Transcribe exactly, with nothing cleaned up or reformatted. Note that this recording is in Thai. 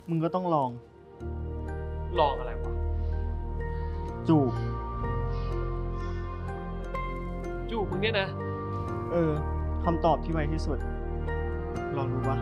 มึงก็ต้องลองลองอะไรวะจูบจูบมึงเนี่ยนะเออคำตอบที่ไวที่สุด ลองดูวะ